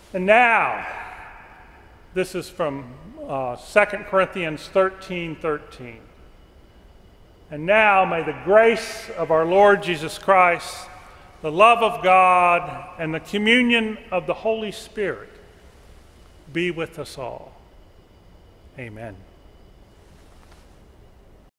And now, this is from 2 Corinthians 13:13. And now may the grace of our Lord Jesus Christ, the love of God, and the communion of the Holy Spirit be with us all. Amen.